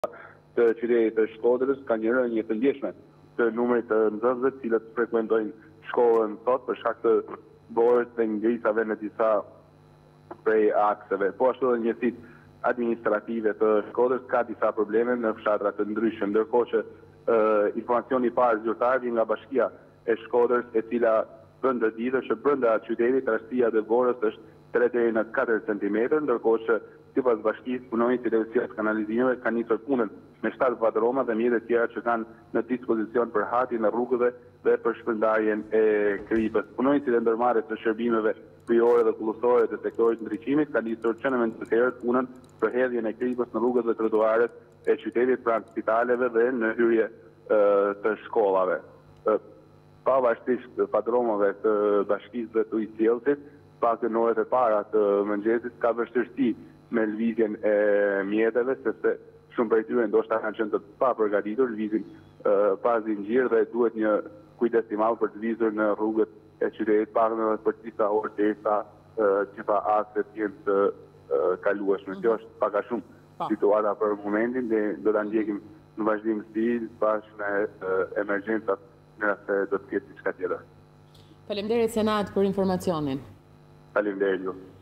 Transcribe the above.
të qytetit të Shkodrës ka një rënje të ndjeshme të numrit të nxënësve të cilët frekuentojnë shkollën sot për shkak të borës dhe ngrisave në disa prej akseve. Po ashtu edhe njësitë administrative të Shkodrës ka disa probleme në fshatra të ndryshme, ndërkohë që informacioni i parë zyrtar vjen nga Bashkia e Shkodrës, e cila bën të ditë që brenda qytetit rastësia e borës është 3 deri në 4 cm, ndërkohë që sipas bashkisë punonjësit e ushtrisë kanalizimeve kanë nisur punën me 7 padroma dhe mjete tjera që kanë në dispozicion për hatjen e rrugëve dhe për shpërndarjen e kripës. Punonjësit e ndërmarrjes së shërbimeve kryore dhe kullësore të sektorit ndriçimit kanë nisur që në të herët punën për hedhjen e kripës në rrugët dhe trotuaret e qytetit pranë spitaleve dhe në hyrje të shkollave. Pavarësisht padromave të bashkisë dhe të ujësjellësit, pak në orët e para të mëngjesit ka vështirësi me lëvizjen e mjeteve, sepse shumë prej tyre ndoshta kanë qenë të papërgatitur, lëvizin pa zinxhir dhe duhet një kujdes i madh për të lëvizur në rrugët e qytetit pak në për disa orë derisa gjitha akset jenë të kalueshme. Kjo është pak a shumë situata për momentin dhe do ta ndjekim në vazhdimsi pas me emergjencat nëse do të ketë diçka tjetër. Faleminderit Senat për informacionin. Faleminderit ju.